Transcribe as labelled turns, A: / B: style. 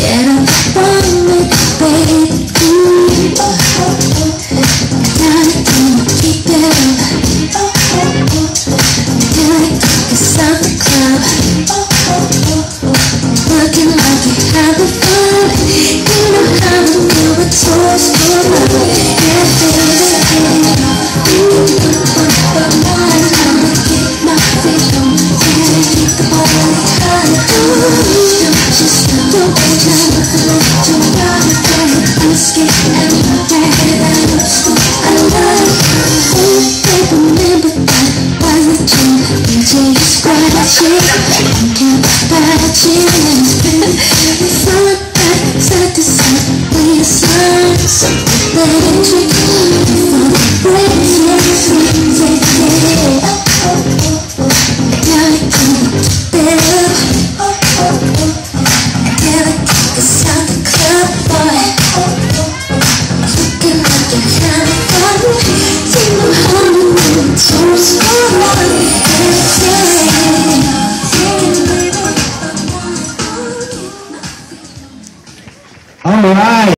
A: get up on me, baby. Gotta keep it up. It's out the club, looking like you're having fun. You know how to do a toast for love. Yeah, baby, but mine, I'ma keep my feet on. Yeah, keep the ball high. Just don't wait till to run. Whiskey and my bag, I love. Baby, remember that was a dream. Until you scratch it, until you scratch it, and it's all back side to side. We are something electric before the break. Gotta keep it up. Gotta keep us out the club, boy. Looking like you're having fun. You know how to do it, toast for love.
B: All right.